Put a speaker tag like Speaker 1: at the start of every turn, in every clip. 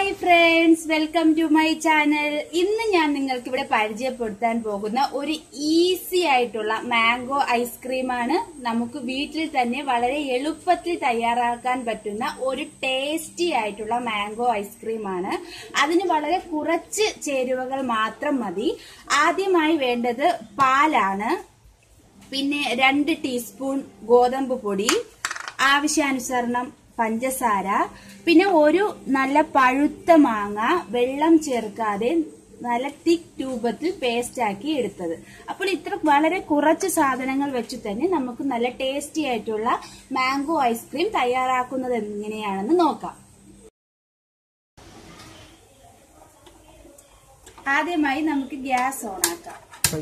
Speaker 1: Hi friends, welcome to my channel. ഇന്ന് ഞാൻ നിങ്ങൾക്ക് ഇവിടെ പരിചയപ്പെടുത്താൻ പോകുന്ന ഒരു ഈസി ആയിട്ടുള്ള മാംഗോ ഐസ്ക്രീമാണ്. നമുക്ക് വീട്ടിൽ തന്നെ വളരെ എളുപ്പത്തിൽ തയ്യാറാക്കാൻ പറ്റുന്ന ഒരു ടേസ്റ്റി ആയിട്ടുള്ള മാംഗോ ഐസ്ക്രീമാണ്. അതിന് വളരെ കുറച്ച് ചേരുവകൾ മാത്രം മതി. ആദ്യമായി വേണ്ടത് പാലാണ്, പിന്നെ 2 ടീസ്പൂൺ ഗോതമ്പ് പൊടി, ആവശ്യാനുസരണം പഞ്ചസാര, പിന്നെ ഒരു നല്ല പഴുത്ത മാങ്ങ വെള്ളം ചേർക്കാതെ നല്ല തിക്ക് രൂപത്തിൽ പേസ്റ്റ് ആക്കി എടുത്തത്. അപ്പോൾ ഇത്ര വളരെ കുറച്ച് സാധനങ്ങൾ വെച്ച് തന്നെ നമുക്ക് നല്ല ടേസ്റ്റി ആയിട്ടുള്ള മാംഗോ ഐസ്ക്രീം തയ്യാറാക്കുന്നത് എങ്ങനെയാണെന്ന് നോക്കാം. ആദ്യമായി നമുക്ക് ഗ്യാസ് ഓൺ ആക്കാം.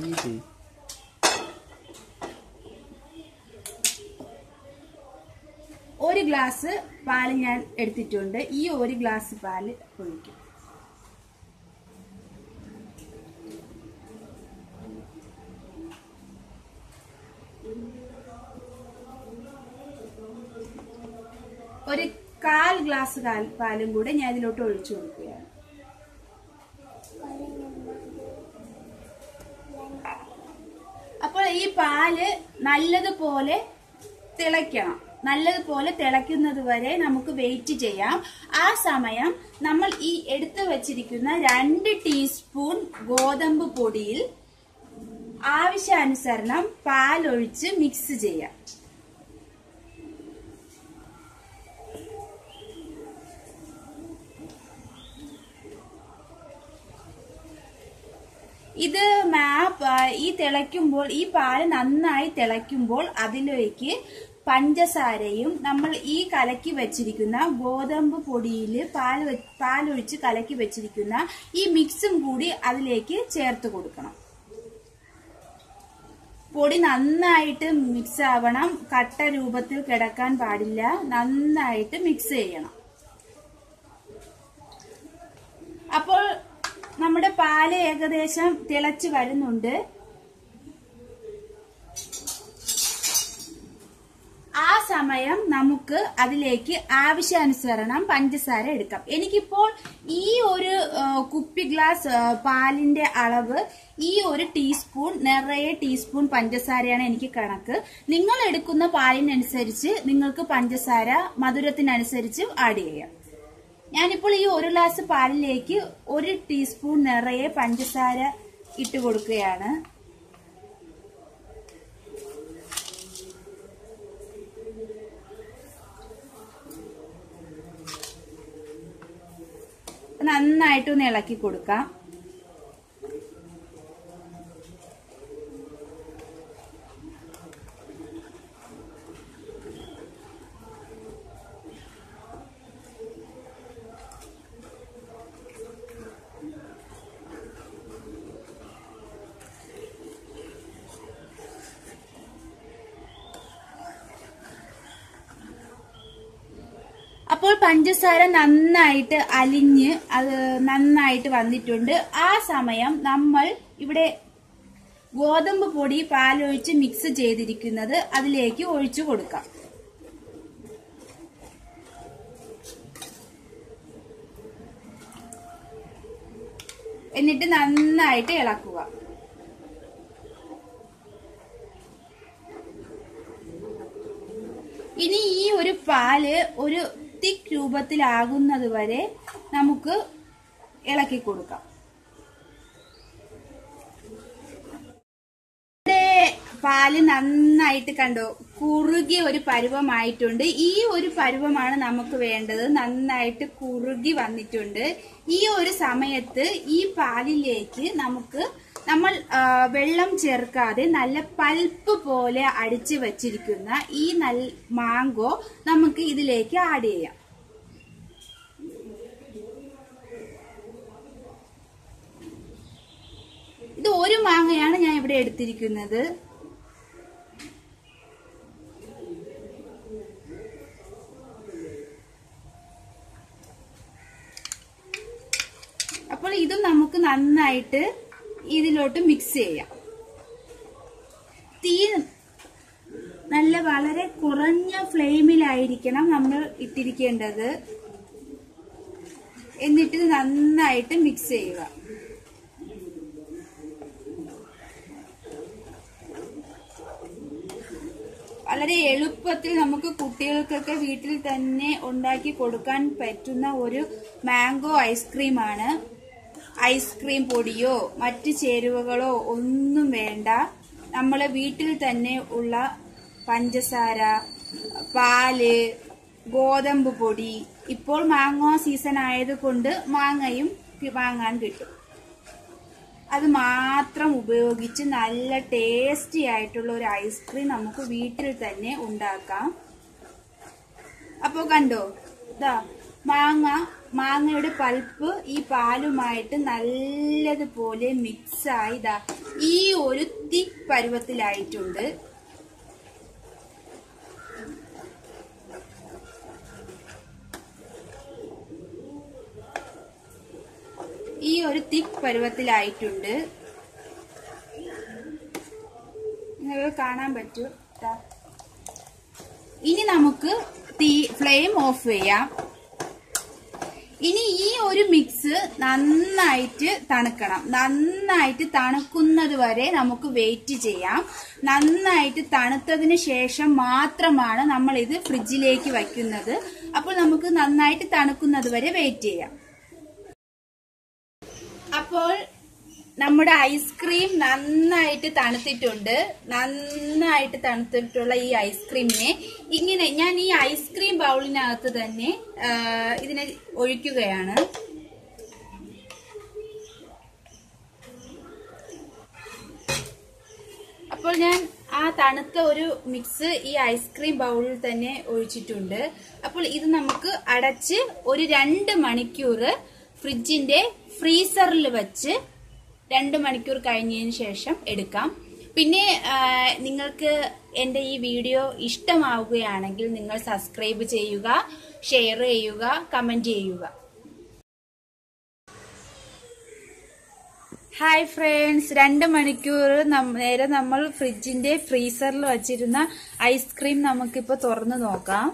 Speaker 1: ഒരു ഗ്ലാസ് പാല് ഞാൻ എടുത്തിട്ടുണ്ട്. ഈ ഒരു ഗ്ലാസ് പാല് ഒഴിക്കും. ഒരു 1/4 ഗ്ലാസ് പാലും കൂടെ ഞാൻ ഇതിലോട്ട് ഒഴിച്ചു കൊടുക്കുകയാണ്. അപ്പോൾ ഈ പാല് നല്ലതുപോലെ തിളയ്ക്കണം. നല്ലതുപോലെ തിളയ്ക്കുന്നത് വരെ നമുക്ക് വെയിറ്റ് ചെയ്യാം. ആ സമയം നമ്മൾ ഈ എടുത്തു വച്ചിരിക്കുന്ന 2 ടീസ്പൂൺ ഗോതമ്പ് പൊടിയിൽ ആവശ്യാനുസരണം പാലൊഴിച്ച് മിക്സ് ചെയ്യാം. ഇത് ഈ പാല് നന്നായി തിളയ്ക്കുമ്പോൾ അതിലേക്ക് പഞ്ചസാരയും നമ്മൾ ഈ കലക്കി വെച്ചിരിക്കുന്ന ഗോതമ്പ് പൊടിയിൽ പാലൊഴിച്ച് കലക്കി വെച്ചിരിക്കുന്ന ഈ മിക്സും കൂടി അതിലേക്ക് ചേർത്ത് കൊടുക്കണം. പൊടി നന്നായിട്ട് മിക്സ് ആവണം. കട്ട രൂപത്തിൽ കിടക്കാൻ പാടില്ല. നന്നായിട്ട് മിക്സ് ചെയ്യണം. അപ്പോൾ നമ്മുടെ പാല് ഏകദേശം തിളച്ച് വരുന്നുണ്ട്. ആ സമയം നമുക്ക് അതിലേക്ക് ആവശ്യാനുസരണം പഞ്ചസാര എടുക്കാം. എനിക്കിപ്പോൾ ഈ ഒരു കുപ്പി ഗ്ലാസ് പാലിന്റെ അളവ് ഈ ഒരു നിറയെ ടീസ്പൂൺ പഞ്ചസാരയാണ് എനിക്ക് കണക്ക്. നിങ്ങൾ എടുക്കുന്ന പാലിനനുസരിച്ച് നിങ്ങൾക്ക് പഞ്ചസാര മധുരത്തിനനുസരിച്ച് ആഡ് ചെയ്യാം. ഞാനിപ്പോൾ ഈ 1 ഗ്ലാസ് പാലിലേക്ക് 1 ടീസ്പൂൺ നിറയെ പഞ്ചസാര ഇട്ട് കൊടുക്കുകയാണ്. നന്നായിട്ടൊന്ന് ഇളക്കി കൊടുക്കാം. അപ്പോൾ പഞ്ചസാര നന്നായിട്ട് അലിഞ്ഞ് അത് നന്നായിട്ട് വന്നിട്ടുണ്ട്. ആ സമയം നമ്മൾ ഇവിടെ ഗോതമ്പ് പൊടി പാലൊഴിച്ച് മിക്സ് ചെയ്തിരിക്കുന്നത് അതിലേക്ക് ഒഴിച്ചു കൊടുക്കാം. എന്നിട്ട് നന്നായിട്ട് ഇളക്കുക. ഇനി ഈ ഒരു പാല് ഒരു തിക്ക് രൂപത്തിലാകുന്നത് വരെ നമുക്ക് ഇളക്കി കൊടുക്കാം. പാല് നന്നായിട്ട് കണ്ടോ കുറുകിയ ഒരു പരുവമായിട്ടുണ്ട്. ഈ ഒരു പരുവമാണ് നമുക്ക് വേണ്ടത്. നന്നായിട്ട് കുറുകി വന്നിട്ടുണ്ട്. ഈ ഒരു സമയത്ത് ഈ പാലിലേക്ക് നമ്മൾ വെള്ളം ചേർക്കാതെ നല്ല പൾപ്പ് പോലെ അടിച്ചു വച്ചിരിക്കുന്ന ഈ മാംഗോ നമുക്ക് ഇതിലേക്ക് ആഡ് ചെയ്യാം. ഇത് ഒരു മാങ്ങയാണ് ഞാൻ ഇവിടെ എടുത്തിരിക്കുന്നത്. അപ്പോൾ ഇതും നമുക്ക് നന്നായിട്ട് ഇതിലോട്ട് മിക്സ് ചെയ്യാം. തീ നല്ല വളരെ കുറഞ്ഞ ഫ്ലെയിമിലായിരിക്കണം നമ്മൾ ഇട്ടിരിക്കേണ്ടത്. എന്നിട്ട് ഇത് നന്നായിട്ട് മിക്സ് ചെയ്യുക. വളരെ എളുപ്പത്തിൽ നമുക്ക് കുട്ടികൾക്കൊക്കെ വീട്ടിൽ തന്നെ ഉണ്ടാക്കി കൊടുക്കാൻ പറ്റുന്ന ഒരു മാംഗോ ഐസ്ക്രീമാണ്. ഐസ്ക്രീം പൊടിയോ മറ്റ് ചേരുവകളോ ഒന്നും വേണ്ട. നമ്മളെ വീട്ടിൽ തന്നെ ഉള്ള പഞ്ചസാര, പാല്, ഗോതമ്പ് പൊടി, ഇപ്പോൾ മാങ്ങോ സീസൺ ആയതുകൊണ്ട് മാങ്ങയും വാങ്ങാൻ കിട്ടും. അത് മാത്രം ഉപയോഗിച്ച് നല്ല ടേസ്റ്റി ആയിട്ടുള്ള ഒരു ഐസ്ക്രീം നമുക്ക് വീട്ടിൽ തന്നെ ഉണ്ടാക്കാം. അപ്പോ കണ്ടോ, ഇതാ മാങ്ങയുടെ പൾപ്പ് ഈ പാലുമായിട്ട് നല്ലതുപോലെ മിക്സായി ഇതാ ഈ ഒരു തിക്ക് പരുവത്തിലായിട്ടുണ്ട്. ഈ ഒരു തിക്ക് പരുവത്തിലായിട്ടുണ്ട്. നിങ്ങൾക്ക് കാണാൻ പറ്റും. ഇനി നമുക്ക് ഫ്ലെയിം ഓഫ് ചെയ്യാം. ഇനി ഈ ഒരു മിക്സ് നന്നായിട്ട് തണുക്കണം. നന്നായിട്ട് തണുക്കുന്നത് വരെ നമുക്ക് വെയിറ്റ് ചെയ്യാം. നന്നായിട്ട് തണുത്തതിന് ശേഷം മാത്രമാണ് നമ്മൾ ഇത് ഫ്രിഡ്ജിലേക്ക് വയ്ക്കുന്നത്. അപ്പോൾ നമുക്ക് നന്നായിട്ട് തണുക്കുന്നത് വരെ വെയിറ്റ് ചെയ്യാം. അപ്പോൾ നമ്മുടെ ഐസ്ക്രീം നന്നായിട്ട് തണുത്തിട്ടുണ്ട്. നന്നായിട്ട് തണുത്തിട്ടുള്ള ഈ ഐസ്ക്രീമിനെ ഇങ്ങനെ ഞാൻ ഈ ഐസ്ക്രീം ബൗളിനകത്ത് തന്നെ ഇതിനെ ഒഴിക്കുകയാണ്. അപ്പോൾ ഞാൻ ആ തണുത്ത ഒരു മിക്സ് ഈ ഐസ്ക്രീം ബൗളിൽ തന്നെ ഒഴിച്ചിട്ടുണ്ട്. അപ്പോൾ ഇത് നമുക്ക് അടച്ച് ഒരു 2 മണിക്കൂർ ഫ്രിഡ്ജിന്റെ ഫ്രീസറിൽ വെച്ച് 2 മണിക്കൂർ കഴിഞ്ഞതിന് ശേഷം എടുക്കാം. പിന്നെ നിങ്ങൾക്ക് എൻ്റെ ഈ വീഡിയോ ഇഷ്ടമാവുകയാണെങ്കിൽ നിങ്ങൾ സബ്സ്ക്രൈബ് ചെയ്യുക, ഷെയർ ചെയ്യുക, കമന്റ് ചെയ്യുക. ഹായ് ഫ്രണ്ട്സ്, 2 മണിക്കൂർ നേരെ നമ്മൾ ഫ്രിഡ്ജിന്റെ ഫ്രീസറിൽ വച്ചിരുന്ന ഐസ്ക്രീം നമുക്കിപ്പോൾ തുറന്നു നോക്കാം.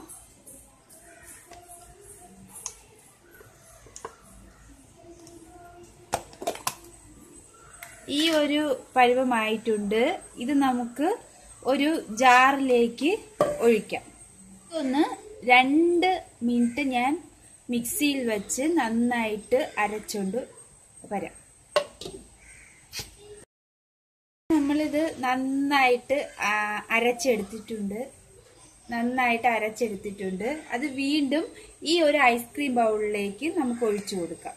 Speaker 1: ഈ ഒരു പരുവമായിട്ടുണ്ട്. ഇത് നമുക്ക് ഒരു ജാറിലേക്ക് ഒഴിക്കാം. ഒന്ന് 2 മിനിറ്റ് ഞാൻ മിക്സിയിൽ വെച്ച് നന്നായിട്ട് അരച്ചുകൊണ്ട് വരാം. നമ്മളിത് നന്നായിട്ട് അരച്ചെടുത്തിട്ടുണ്ട്. അത് വീണ്ടും ഈ ഒരു ഐസ്ക്രീം ബൗളിലേക്ക് നമുക്ക് ഒഴിച്ചു കൊടുക്കാം.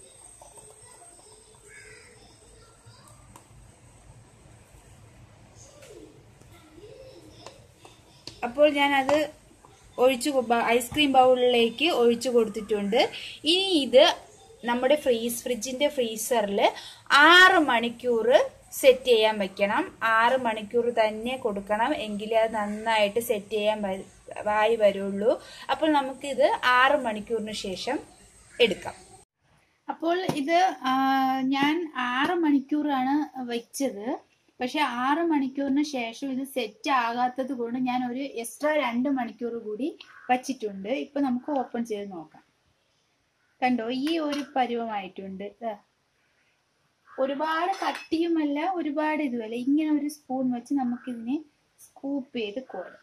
Speaker 1: അപ്പോൾ ഞാനത് ഐസ്ക്രീം ബൗളിലേക്ക് ഒഴിച്ചു കൊടുത്തിട്ടുണ്ട്. ഇനി ഇത് നമ്മുടെ ഫ്രിഡ്ജിന്റെ ഫ്രീസറിൽ 6 മണിക്കൂർ സെറ്റ് ചെയ്യാൻ വെക്കണം. 6 മണിക്കൂർ തന്നെ കൊടുക്കണം, എങ്കിലേ അത് നന്നായിട്ട് സെറ്റ് ചെയ്യാൻ വരുള്ളൂ. അപ്പോൾ നമുക്കിത് 6 മണിക്കൂറിന് ശേഷം എടുക്കാം. അപ്പോൾ ഇത് ഞാൻ 6 മണിക്കൂറാണ് വെച്ചത്. പക്ഷെ 6 മണിക്കൂറിന് ശേഷം ഇത് സെറ്റ് ആകാത്തത് കൊണ്ട് ഞാൻ ഒരു എക്സ്ട്രാ 2 മണിക്കൂർ കൂടി വച്ചിട്ടുണ്ട്. ഇപ്പൊ നമുക്ക് ഓപ്പൺ ചെയ്ത് നോക്കാം. കണ്ടോ, ഈ ഒരു പരുവമായിട്ടുണ്ട്. ഒരുപാട് കട്ടിയുമല്ല, ഒരുപാട് ഇതുമല്ല. ഇങ്ങനെ ഒരു സ്പൂൺ വെച്ച് നമുക്കിതിനെ സ്കൂപ്പ് ചെയ്ത് കോരാം.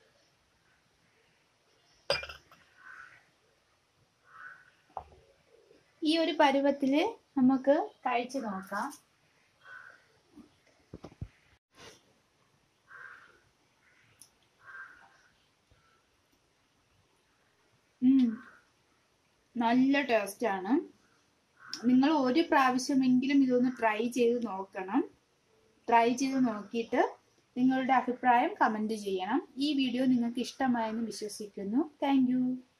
Speaker 1: ഈ ഒരു പരുവത്തില് നമുക്ക് കഴിച്ചു നോക്കാം. നല്ല ടേസ്റ്റ് ആണ്. നിങ്ങൾ ഒരു പ്രാവശ്യമെങ്കിലും ഇതൊന്ന് ട്രൈ ചെയ്ത് നോക്കണം. ട്രൈ ചെയ്ത് നോക്കിയിട്ട് നിങ്ങളുടെ അഭിപ്രായം കമന്റ് ചെയ്യണം. ഈ വീഡിയോ നിങ്ങൾക്ക് ഇഷ്ടമായെന്ന് വിശ്വസിക്കുന്നു. Thank U.